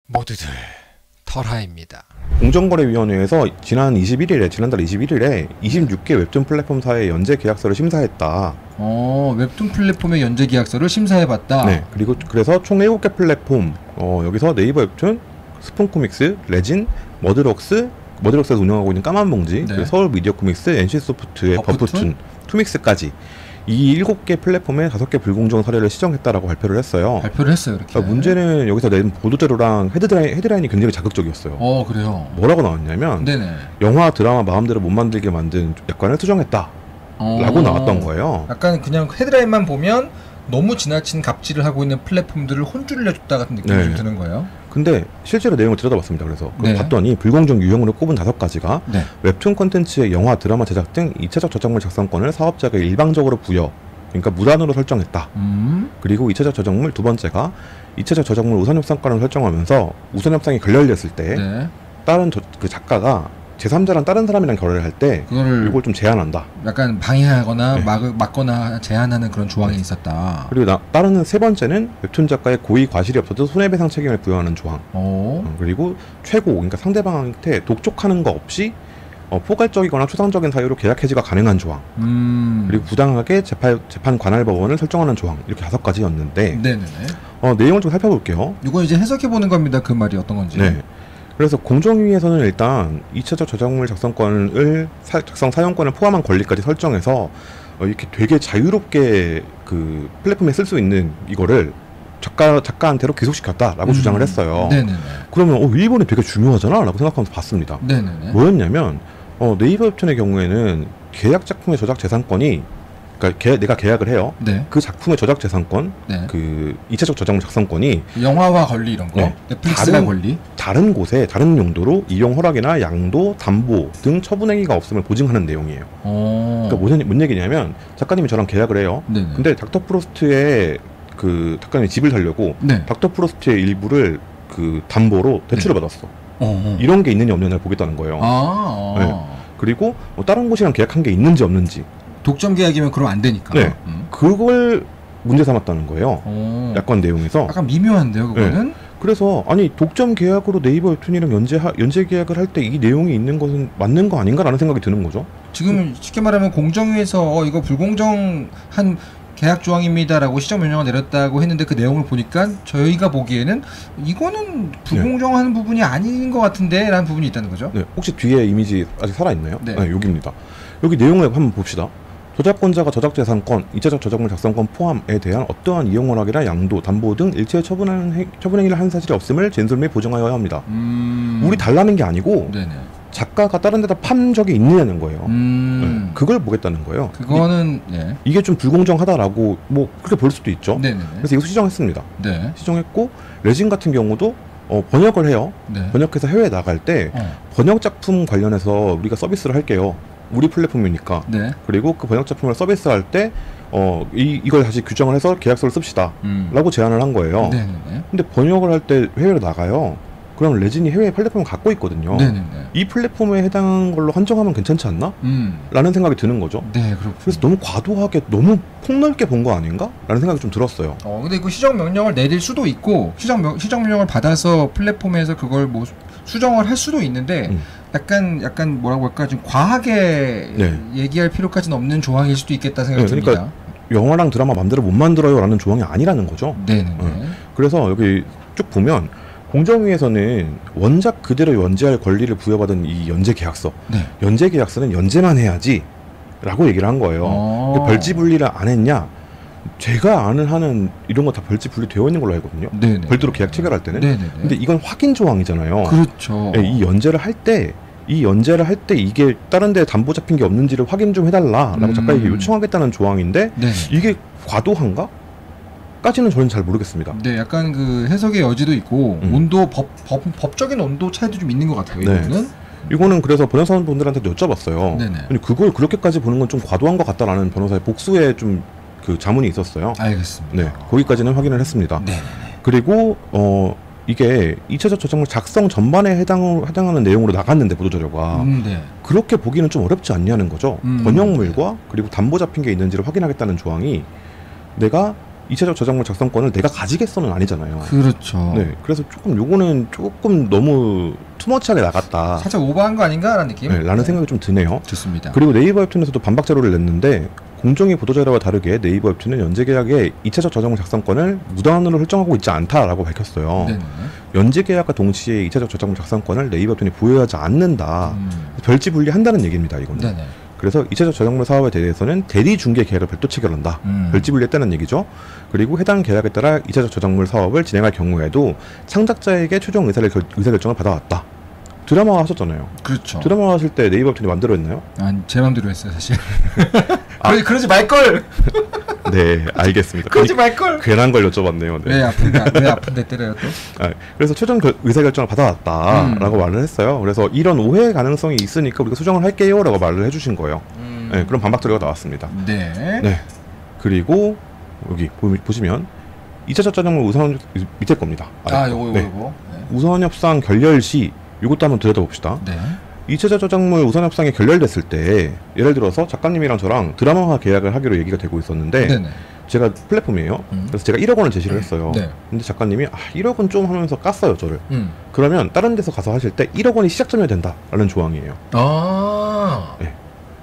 모두들 털하입니다. 공정거래위원회에서 지난달 21일에 26개 웹툰 플랫폼사의 연재 계약서를 심사했다. 웹툰 플랫폼의 연재 계약서를 심사해봤다. 네, 그리고 그래서 총 7개 플랫폼, 여기서 네이버 웹툰, 스푼코믹스, 레진, 머드럭스에서 운영하고 있는 까만봉지, 네. 서울 미디어 코믹스, NC소프트의 버프툰, 투믹스까지 이 7개 플랫폼에 5개 불공정 사례를 시정했다라고 발표를 했어요. 발표를 했어요, 이렇게. 그러니까 문제는 여기서 낸 보도자료랑 헤드라인이 굉장히 자극적이었어요. 그래요. 뭐라고 나왔냐면 네네. 영화, 드라마 마음대로 못 만들게 만든 약관을 수정했다 라고 나왔던 거예요. 약간 그냥 헤드라인만 보면 너무 지나친 갑질을 하고 있는 플랫폼들을 혼쭐을 내줬다 같은 느낌이 네. 좀 드는 거예요. 근데 실제로 내용을 들여다봤습니다. 그래서 네. 봤더니 불공정 유형으로 꼽은 5가지가 네. 웹툰 콘텐츠의 영화, 드라마 제작 등 2차적 저작물 작성권을 사업자에게 일방적으로 부여, 그러니까 무단으로 설정했다. 그리고 2차적 저작물, 두 번째가 2차적 저작물 우선협상권을 설정하면서 우선협상이 결렬됐을 때 네. 다른 그 작가가 제3자랑 다른 사람이랑 결혼을 할 때 그거를 이걸 좀 제한한다. 약간 방해하거나 네. 막거나 제한하는 그런 조항이 있었다. 그리고 다른 세 번째는 웹툰 작가의 고의 과실이 없어도 손해배상 책임을 부여하는 조항. 그리고 최고, 그러니까 상대방한테 독촉하는 거 없이 포괄적이거나 추상적인 사유로 계약 해지가 가능한 조항. 그리고 부당하게 재판 관할 법원을 설정하는 조항. 이렇게 5가지였는데 네네네. 내용을 좀 살펴볼게요. 이건 이제 해석해보는 겁니다. 그 말이 어떤 건지. 네. 그래서 공정위에서는 일단 2차적 저작물 작성권을 작성 사용권을 포함한 권리까지 설정해서 이렇게 되게 자유롭게 그 플랫폼에 쓸 수 있는 이거를 작가한테로 기속시켰다라고 주장을 했어요. 네네네. 그러면 일본이 되게 중요하잖아 라고 생각하면서 봤습니다. 네네네. 뭐였냐면 네이버 웹툰의 경우에는 계약 작품의 저작 재산권이, 그러니까 내가 계약을 해요. 네. 그 작품의 저작 재산권, 네. 그 2차적 저작물 작성권이 영화화 권리 이런 거, 네. 넷플릭스가 권리, 다른 곳에 다른 용도로 이용 허락이나 양도, 담보 등 처분행위가 없음을 보증하는 내용이에요. 그러니까 뭔 얘기냐면 작가님이 저랑 계약을 해요. 네네. 근데 닥터 프로스트의 그 작가님이 집을 살려고 네. 닥터 프로스트의 일부를 그 담보로 대출을 받았어. 이런 게 있느냐 없느냐를 보겠다는 거예요. 네. 그리고 다른 곳이랑 계약한 게 있는지 없는지. 독점 계약이면 그럼 안 되니까. 네. 그걸 문제 삼았다는 거예요. 약관 내용에서. 약간 미묘한데요, 그거는? 네. 그래서 아니 독점 계약으로 네이버 웹툰이랑 연재 계약을 할 때 이 내용이 있는 것은 맞는 거 아닌가라는 생각이 드는 거죠. 지금 쉽게 말하면 공정위에서 이거 불공정한 계약 조항입니다라고 시정 명령을 내렸다고 했는데 그 내용을 보니까 저희가 보기에는 이거는 불공정한 부분이 아닌 것 같은데 라는 부분이 있다는 거죠. 네. 혹시 뒤에 이미지 아직 살아있나요? 네. 여기입니다. 여기 내용을 한번 봅시다. 저작권자가 저작재산권, 2차적 저작물 작성권 포함에 대한 어떠한 이용 허락이나 양도, 담보 등 일체의 처분행위를 한 사실이 없음을 진술 및 보증하여야 합니다. 우리 달라는 게 아니고 네네. 작가가 다른 데다 판 적이 있느냐는 거예요. 네. 그걸 보겠다는 거예요. 그거는 이게 좀 불공정하다라고 뭐 그렇게 볼 수도 있죠. 네네네. 그래서 이거 시정했습니다. 네. 시정했고 레진 같은 경우도 번역을 해요. 네. 번역해서 해외에 나갈 때 번역 작품 관련해서 우리가 서비스를 할게요. 우리 플랫폼이니까. 네. 그리고 그 번역 작품을 서비스할 때 이걸 다시 규정을 해서 계약서를 씁시다 라고 제안을 한 거예요. 네네네. 근데 번역을 할 때 해외로 나가요. 그럼 레진이 해외 플랫폼을 갖고 있거든요. 네네네. 이 플랫폼에 해당하는 걸로 한정하면 괜찮지 않나? 라는 생각이 드는 거죠. 네, 그렇군요. 그래서 너무 과도하게 너무 폭넓게 본 거 아닌가? 라는 생각이 좀 들었어요. 근데 이거 시정 명령을 내릴 수도 있고 시정 명령을 받아서 플랫폼에서 그걸 뭐 수정을 할 수도 있는데 약간 뭐라고 할까 좀 과하게 얘기할 필요까지는 없는 조항일 수도 있겠다 생각이 듭니다. 그러니까 영화랑 드라마 맘대로 못 만들어요 라는 조항이 아니라는 거죠. 네네. 그래서 여기 쭉 보면 공정위에서는 원작 그대로 연재할 권리를 부여받은 이 연재 계약서, 연재 계약서는 연재만 해야지 라고 얘기를 한 거예요. 별지 분리를 안 했냐? 제가 아는 한은 이런 거 다 별지 분리 되어 있는 걸로 알거든요. 네네. 별도로 계약 체결할 때는. 네네네. 근데 이건 확인 조항이잖아요. 그렇죠. 이 연재를 할 때 이게 다른 데 담보 잡힌 게 없는지를 확인 좀 해달라라고 작가에게 요청하겠다는 조항인데 이게 과도한가? 까지는 저는 잘 모르겠습니다. 네, 약간 그 해석의 여지도 있고 온도 법적인 온도 차이도 좀 있는 것 같아요. 이거는 그래서 변호사분들한테도 여쭤봤어요. 근데 그걸 그렇게까지 보는 건 좀 과도한 것 같다라는 변호사의 복수에 좀 그 자문이 있었어요. 알겠습니다. 네, 거기까지는 확인을 했습니다. 그리고 이게 2차적 저작물 작성 전반에 해당하는 내용으로 나갔는데 보도자료가 그렇게 보기는 좀 어렵지 않냐는 거죠. 번역물과 그리고 담보 잡힌 게 있는지를 확인하겠다는 조항이 내가 2차적 저작물 작성권을 내가 가지겠어는 아니잖아요. 그렇죠. 네, 그래서 조금 요거는 조금 너무 투머치하게 나갔다. 살짝 오버한 거 아닌가라는 느낌? 네, 라는 생각이 좀 드네요. 좋습니다. 그리고 네이버 웹툰에서도 반박 자료를 냈는데 공정위 보도자료와 다르게 네이버 웹툰은 연재 계약에 2차적 저작물 작성권을 무단으로 설정하고 있지 않다라고 밝혔어요. 네네. 연재 계약과 동시에 2차적 저작물 작성권을 네이버 웹툰이 보유하지 않는다. 별지 분리한다는 얘기입니다. 이거는. 네네. 그래서 2차적 저작물 사업에 대해서는 대리 중개 계약을 별도 체결한다. 별지 분리했다는 얘기죠. 그리고 해당 계약에 따라 2차적 저작물 사업을 진행할 경우에도 창작자에게 최종 의사결정을 받아왔다. 드라마 하셨잖아요. 그렇죠. 드라마 하실 때 네이버 웹툰이 맘대로 했나요? 아니, 제 맘대로 했어요, 사실. 그러지 말걸! 네, 알겠습니다. 그러지 말걸! 괜한 걸 여쭤봤네요. 네. 왜 아픈데 때려요 또? 그래서 최종 의사결정을 받아왔다라고 말을 했어요. 그래서 이런 오해 가능성이 있으니까 우리가 수정을 할게요 라고 말을 해주신 거예요. 네, 그런 반박 자료가 나왔습니다. 네. 그리고 여기 보시면 2차적 저작물 우선 밑에 겁니다. 요거. 네. 우선 협상 결렬 시 이것도 한번 들여다봅시다. 네. 2차적 저작물 우선 협상이 결렬됐을 때 예를 들어서 작가님이랑 저랑 드라마화 계약을 하기로 얘기가 되고 있었는데 네네. 제가 플랫폼이에요. 그래서 제가 1억 원을 제시를 했어요. 네. 근데 작가님이 1억 원 좀 하면서 깠어요 저를. 그러면 다른 데서 가서 하실 때 1억 원이 시작점이 된다라는 조항이에요. 네.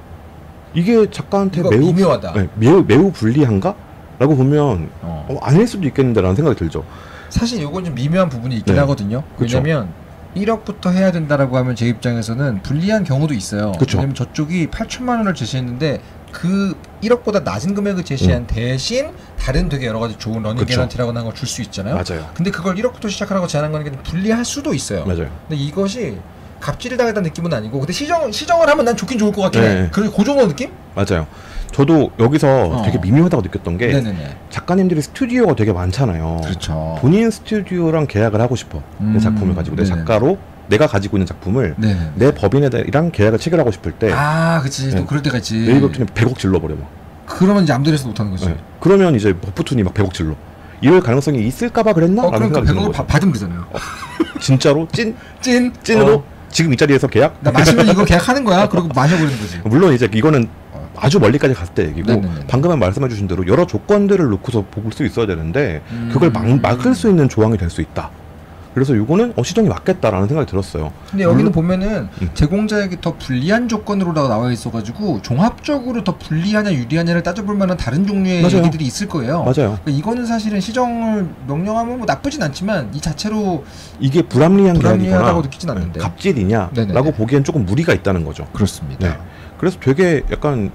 이게 작가한테 매우 미묘하다. 네, 매우 불리한가? 라고 보면 아닐 수도 있겠는데라는 생각이 들죠. 사실 이건 좀 미묘한 부분이 있긴 네. 하거든요. 왜냐면 1억부터 해야 된다라고 하면 제 입장에서는 불리한 경우도 있어요. 그쵸. 왜냐면 저쪽이 8천만 원을 제시했는데 그 1억보다 낮은 금액을 제시한 대신 다른 되게 여러 가지 좋은 러닝 그쵸. 개런티라고 하는 걸 줄 수 있잖아요. 맞아요. 근데 그걸 1억부터 시작하라고 제안한 거는 불리할 수도 있어요. 맞아요. 근데 이것이 갑질을 당했다는 느낌은 아니고 근데 시정을 하면 난 좋긴 좋을 것 같긴 해. 네. 그 정도 느낌? 맞아요. 저도 여기서 되게 미묘하다고 느꼈던 게 네네네. 작가님들이 스튜디오가 되게 많잖아요. 그렇죠. 본인 스튜디오랑 계약을 하고 싶어. 내 작품을 가지고 내 작가로 내가 가지고 있는 작품을 네네. 내 법인이랑 계약을 체결하고 싶을 때 그치. 네. 또 그럴 때가 있지. 네이버 웹툰이 100억 질러버려 막. 그러면 이제 아무데나 해서 못하는 거지. 네. 그러면 이제 버프툰이 막 100억 질러. 이럴 가능성이 있을까봐 그랬나? 라는 그러니까 생각이 드는 100억을 거죠. 받으면 되잖아요. 진짜로? 찐으로? 지금 이 자리에서 계약? 나 마시면 이거 계약하는 거야. 그리고 마셔버리는 거지. 물론 이제 이거는 아주 멀리까지 갔을 때 얘기고 네네네. 방금 말씀해 주신 대로 여러 조건들을 놓고서 볼 수 있어야 되는데 그걸 막을 수 있는 조항이 될 수 있다. 그래서 이거는 시정이 맞겠다라는 생각이 들었어요. 근데 여기는 보면은 제공자에게 더 불리한 조건으로 나와 있어가지고 종합적으로 더 불리하냐 유리하냐를 따져볼 만한 다른 종류의 맞아요. 얘기들이 있을 거예요. 맞아요. 그러니까 이거는 사실은 시정을 명령하면 뭐 나쁘진 않지만 이 자체로 이게 불합리하다고 계약이거나 느끼진 않는데 갑질이냐라고 네네네. 보기엔 조금 무리가 있다는 거죠. 그렇습니다. 네. 그래서 되게 약간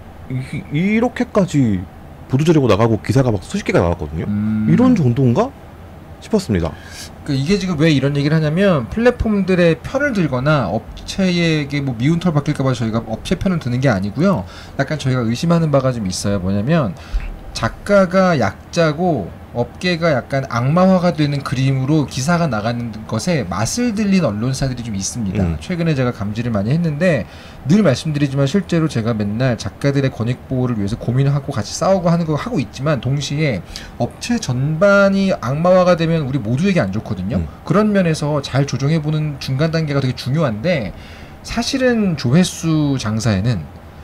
이렇게까지 보도자료가 나가고 기사가 막 수십 개가 나왔거든요. 이런 정도인가 싶었습니다. 그러니까 이게 지금 왜 이런 얘기를 하냐면 플랫폼들의 편을 들거나 업체에게 뭐 미운 털 바뀔까봐 저희가 업체 편을 드는 게 아니고요. 약간 저희가 의심하는 바가 좀 있어요. 뭐냐면 작가가 약자고 업계가 약간 악마화가 되는 그림으로 기사가 나가는 것에 맛을 들린 언론사들이 좀 있습니다. 최근에 제가 감지를 많이 했는데 늘 말씀드리지만 실제로 제가 맨날 작가들의 권익 보호를 위해서 고민하고 같이 싸우고 하는 거 하고 있지만 동시에 업체 전반이 악마화가 되면 우리 모두에게 안 좋거든요. 그런 면에서 잘 조정해보는 중간 단계가 되게 중요한데 사실은 조회수 장사에는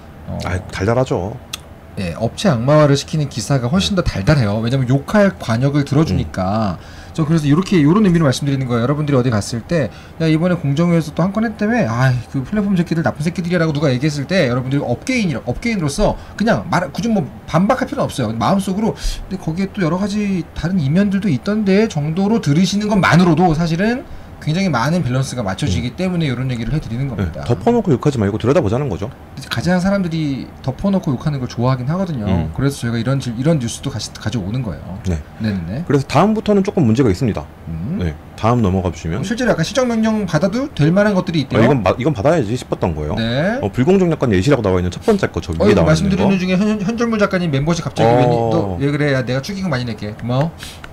달달하죠. 네, 업체 악마화를 시키는 기사가 훨씬 더 달달해요. 왜냐면 욕할 관역을 들어주니까. 저 그래서 이런 의미로 말씀드리는 거예요. 여러분들이 어디 갔을 때, 야, 이번에 공정위에서 또 한 건 했다며, 그 플랫폼 새끼들 나쁜 새끼들이라고 누가 얘기했을 때, 여러분들이 업계인으로서 그냥 굳이 뭐 반박할 필요는 없어요. 마음속으로, 근데 거기에 또 여러 가지 다른 이면들도 있던데 정도로 들으시는 것만으로도 사실은 굉장히 많은 밸런스가 맞춰지기 때문에 이런 얘기를 해드리는 겁니다. 덮어놓고 욕하지 말고 들여다보자는 거죠. 가장 사람들이 덮어놓고 욕하는 걸 좋아하긴 하거든요. 그래서 저희가 이런 뉴스도 가져오는 거예요. 네네. 그래서 다음부터는 조금 문제가 있습니다. 네, 다음 넘어가 주시면 실제로 약간 시정명령 받아도 될 만한 것들이 있대요. 이건 받아야지 싶었던 거예요. 네. 불공정 약관 예시라고 나와 있는 첫 번째 거 저 위에 나와 있는 거. 말씀드리는 중에 현절문 작가님 멤버십 갑자기 왜 그래? 야, 내가 축의금 많이 낼게. 고마워.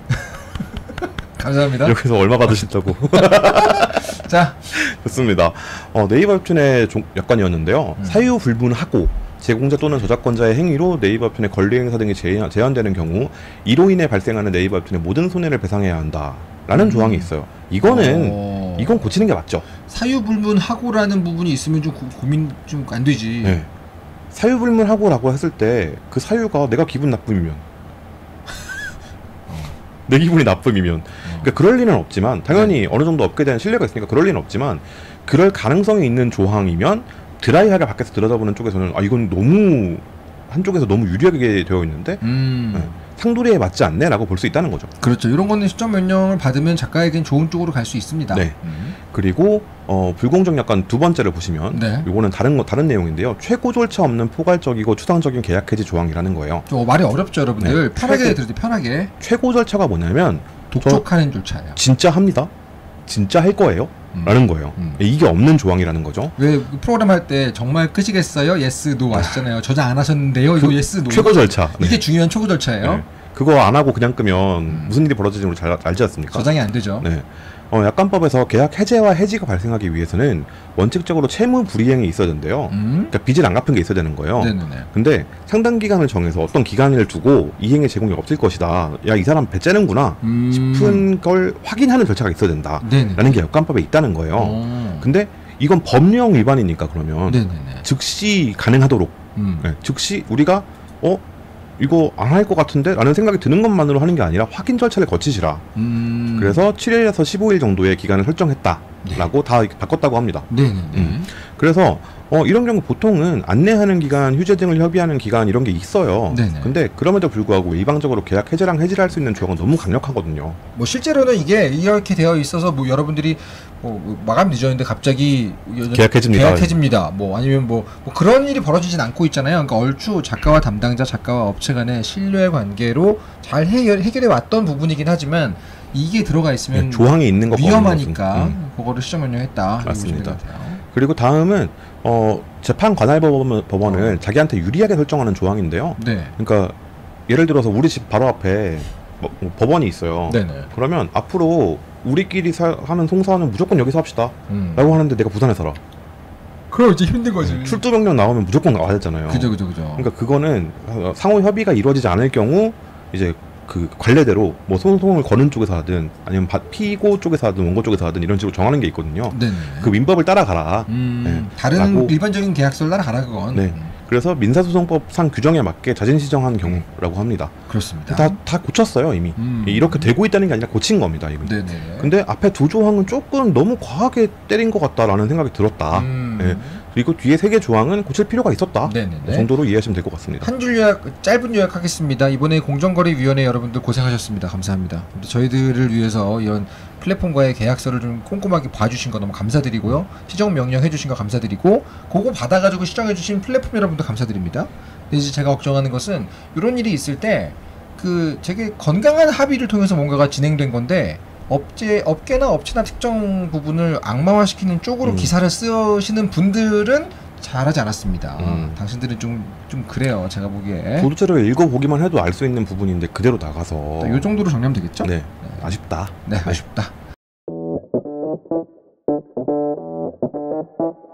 감사합니다. 여기서 얼마 받으신다고. 자, 좋습니다. 네이버 웹툰의 약관이었는데요. 사유 불문하고 제공자 또는 저작권자의 행위로 네이버 웹툰의 권리 행사 등이 제한되는 경우 이로 인해 발생하는 네이버 웹툰의 모든 손해를 배상해야 한다라는 조항이 있어요. 이건 고치는 게 맞죠. 사유불문하고라는 부분이 있으면 좀 고민 좀 안 되지. 네. 사유불문하고라고 했을 때 그 사유가 내가 기분 나쁨이면 내 기분이 나쁨이면. 그러니까 그럴 리는 없지만 당연히 어느 정도 업계에 대한 신뢰가 있으니까 그럴 리는 없지만 그럴 가능성이 있는 조항이면 드라이하게 밖에서 들여다보는 쪽에서는 아 이건 너무 한쪽에서 너무 유리하게 되어 있는데 상도리에 맞지 않네 라고 볼 수 있다는 거죠. 그렇죠. 이런 거는 시점 변경을 받으면 작가에겐 좋은 쪽으로 갈 수 있습니다. 네. 그리고 불공정 약관 두 번째를 보시면 네. 요거는 다른 내용인데요. 최고 절차 없는 포괄적이고 추상적인 계약 해지 조항이라는 거예요. 말이 어렵죠, 여러분들. 네. 편하게 들으세요. 편하게. 최고 절차가 뭐냐면 독촉하는 절차예요. 진짜 합니다. 진짜 할 거예요. 라는 거예요. 이게 없는 조항이라는 거죠. 왜 프로그램 할 때 정말 끄시겠어요? yes, no 하시잖아요. 저장 안 하셨는데요. 이거 yes, no. 최고 절차. 이게 네. 중요한 최고 절차예요. 네. 그거 안 하고 그냥 끄면 무슨 일이 벌어지는지 우리 잘 알지 않습니까? 저장이 안 되죠. 네. 약관법에서 계약 해제와 해지가 발생하기 위해서는 원칙적으로 채무 불이행이 있어야 된대요. 그러니까 빚을 안 갚은 게 있어야 되는 거예요. 네네네. 근데 상당 기간을 정해서 어떤 기간을 두고 이행의 제공이 없을 것이다. 야, 이 사람 배 째는구나 싶은 걸 확인하는 절차가 있어야 된다. 네네네. 라는 게 역관법에 있다는 거예요. 근데 이건 법령 위반이니까 그러면 네네네. 즉시 가능하도록 네, 즉시 우리가 이거 안 할 것 같은데? 라는 생각이 드는 것만으로 하는 게 아니라 확인 절차를 거치시라. 그래서 7일에서 15일 정도의 기간을 설정했다. 네. 라고 다 바꿨다고 합니다. 네네네. 그래서 이런 경우 보통은 안내하는 기간, 휴재 등을 협의하는 기간 이런 게 있어요. 네네. 근데 그럼에도 불구하고 일방적으로 계약 해제랑 해지를 할 수 있는 조항은 너무 강력하거든요. 뭐 실제로는 이게 이렇게 되어 있어서 뭐 여러분들이 마감 늦었는데 갑자기 계약 해지입니다. 계약 해지입니다. 뭐 아니면 뭐 그런 일이 벌어지진 않고 있잖아요. 그러니까 얼추 작가와 담당자, 작가와 업체 간의 신뢰 관계로 잘 해결해 왔던 부분이긴 하지만 이게 들어가 있으면 조항이 있는 것 위험하니까 그거를 시정 변경했다. 맞습니다. 그리고 다음은 재판관할법원은 자기한테 유리하게 설정하는 조항인데요. 네. 그러니까 예를 들어서 우리 집 바로 앞에 법원이 있어요. 네네. 그러면 앞으로 우리끼리 하는 송사는 무조건 여기서 합시다. 라고 하는데 내가 부산에 살아. 그럼 이제 힘든 거지. 출두 명령 나오면 무조건 나와야 되잖아요. 그죠. 그러니까 그거는 상호 협의가 이루어지지 않을 경우 이제 그 관례대로 뭐 소송을 거는 쪽에서 하든 아니면 피고 쪽에서 하든 원고 쪽에서 하든 이런 식으로 정하는 게 있거든요. 네네. 그 민법을 따라가라. 네. 다른 라고, 일반적인 계약서를 따라가라 그건. 네. 그래서 민사소송법상 규정에 맞게 자진시정한 경우라고 합니다. 그렇습니다. 다 고쳤어요 이미. 이렇게 되고 있다는 게 아니라 고친 겁니다 이미. 네네. 근데 앞에 두 조항은 조금 너무 과하게 때린 것 같다라는 생각이 들었다. 네. 그리고 뒤에 세 개 조항은 고칠 필요가 있었다. 네네네. 그 정도로 이해하시면 될 것 같습니다. 한 줄 짧은 요약하겠습니다. 이번에 공정거래위원회 여러분들 고생하셨습니다. 감사합니다. 저희들을 위해서 이런 플랫폼과의 계약서를 좀 꼼꼼하게 봐주신 거 너무 감사드리고요. 시정 명령 해주신 거 감사드리고 그거 받아가지고 시정해주신 플랫폼 여러분들 감사드립니다. 근데 이제 제가 걱정하는 것은 이런 일이 있을 때 되게 건강한 합의를 통해서 뭔가가 진행된 건데 업계나 업체나 특정 부분을 악마화시키는 쪽으로 기사를 쓰시는 분들은 잘하지 않았습니다. 당신들은 좀 그래요. 제가 보기에. 보도자료를 읽어보기만 해도 알 수 있는 부분인데 그대로 나가서 이 정도로 정리하면 되겠죠? 네. 아쉽다. 네, 아쉽다.